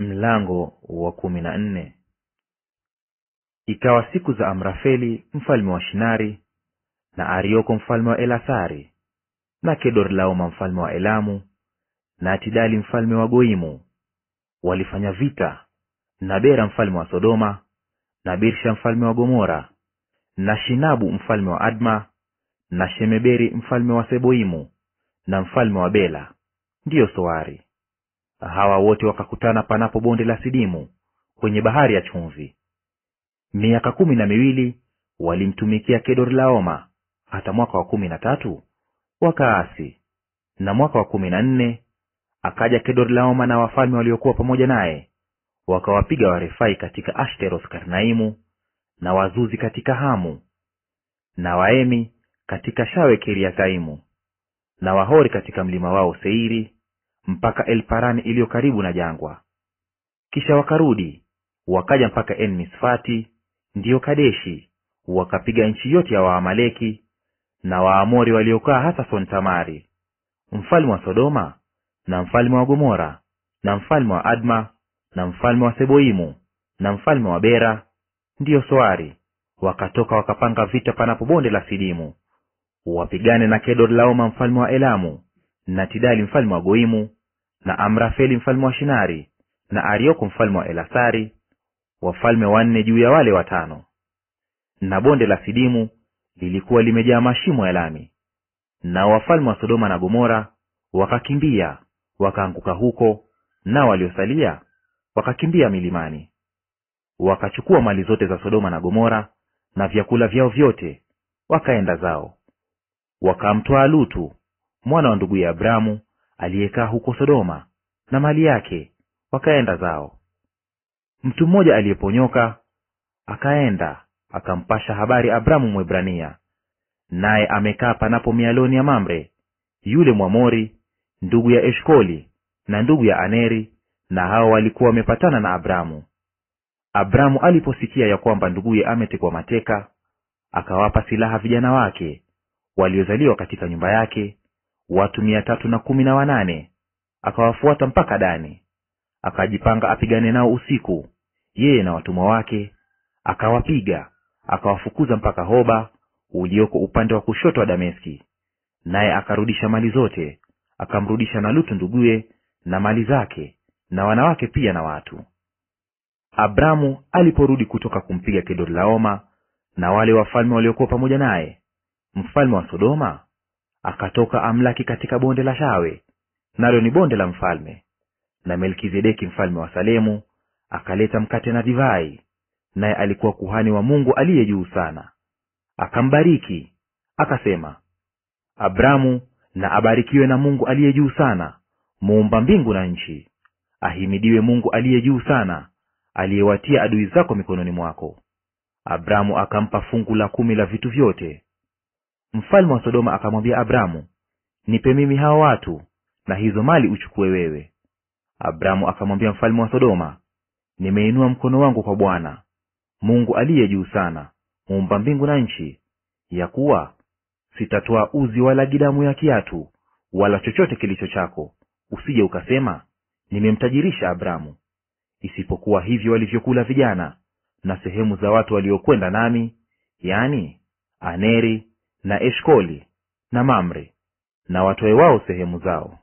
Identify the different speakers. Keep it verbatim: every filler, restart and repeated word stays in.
Speaker 1: Mlango wa kumi na nne. Ikawa siku za Amrafeli mfalme wa Shinari, na Arioko mfalme wa Elasari, na Kedorlaoma mfalme wa Elamu, na Tidali mfalme wa Goimu, walifanya vita na Bera mfalme wa Sodoma, na Birsha mfalme wa Gomora, na Shinabu mfalme wa Adma, na Shemeberi mfalme wa Seboimu, na mfalme wa Bela, ndiyo Soari. Hawa wote wakakutana panapo bonde la Sidimu kwenye bahari ya chumvi. Miaka kumi na miwili walimtumikia Kedorlaoma, hata mwaka wa kumi na tatu wakaasi. Na mwaka wa kumi na nne akaja Kedorlaoma na wafalme waliokuwa pamoja naye, wakawapiga Warefai katika Ashteroth Karnaimu, na Wazuzi katika Hamu, na Waemi katika Shawe Kiriathaimu, na Wahori katika mlima wao Seiri, mpaka Elparani iliyo karibu na jangwa. Kisha wakarudi wakaja mpaka En-Misfati, ndiyo Kadeshi, wakapiga nchi yote ya Waamaleki na Waamori waliokaa hata Son-Tamari, mfalme wa Sodoma na mfalme wa Gomora na mfalme wa Adma na mfalme wa Seboimu na mfalme wa Bera, ndiyo Soari, wakatoka wakapanga vita panapo bonde la Sidimu, wapigane na Kedorlaoma mfalme wa Elamu, na Tidali mfalme wa Goimu, na Amrafeli mfalme wa Shinari, na Arioko mfalme wa Elasari, wafalme wanne juu ya wale watano. Na bonde la Sidimu lilikuwa limejaa mashimo ya lami. Na wafalme wa Sodoma na Gomora wakakimbia wakaanguka huko, nao waliosalia wakakimbia milimani. Wakachukua mali zote za Sodoma na Gomora na vyakula vyao vyote, wakaenda zao. Wakamtwaa Lutu mwana wa ndugu ya Abramu aliyekaa huko Sodoma na mali yake, wakaenda zao. Mtu mmoja aliyeponyoka akaenda akampasha habari Abramu Mwebrania, naye amekaa panapo mialoni ya Mamre, yule Mwamori, ndugu ya Eshkoli na ndugu ya Aneri, na hao walikuwa wamepatana na Abramu. Abramu aliposikia ya kwamba nduguye ametekwa mateka, akawapa silaha vijana wake waliozaliwa katika nyumba yake, watu mia tatu na kumi na wanane, akawafuata mpaka Dani. Akajipanga apigane nao usiku, yeye na watumwa wake, akawapiga, akawafukuza mpaka Hoba ulioko upande wa kushoto wa Dameski. Naye akarudisha mali zote, akamrudisha na Lutu nduguye na mali zake na wanawake pia na watu. Abramu aliporudi kutoka kumpiga Kedorlaoma na wale wafalme waliokuwa pamoja naye, mfalme wa Sodoma akatoka amlaki katika bonde la Shawe, nalo ni bonde la mfalme. Na Melkizedeki mfalme wa Salemu akaleta mkate na divai, naye alikuwa kuhani wa Mungu aliye juu sana. Akambariki akasema, Abramu na abarikiwe na Mungu aliye juu sana, muumba mbingu na nchi. Ahimidiwe Mungu aliye juu sana, aliyewatia adui zako mikononi mwako. Abramu akampa fungu la kumi la vitu vyote. Mfalme wa Sodoma akamwambia Abramu, nipe mimi hao watu, na hizo mali uchukue wewe. Abramu akamwambia mfalme wa Sodoma, nimeinua mkono wangu kwa Bwana Mungu aliye juu sana, muumba mbingu na nchi, ya kuwa sitatoa uzi wala gidamu ya kiatu wala chochote kilicho chako, usije ukasema, nimemtajirisha Abramu. Isipokuwa hivyo walivyokula vijana na sehemu za watu waliokwenda nami, yani Aneri na Eshkoli na Mamre, na watoe wao sehemu zao.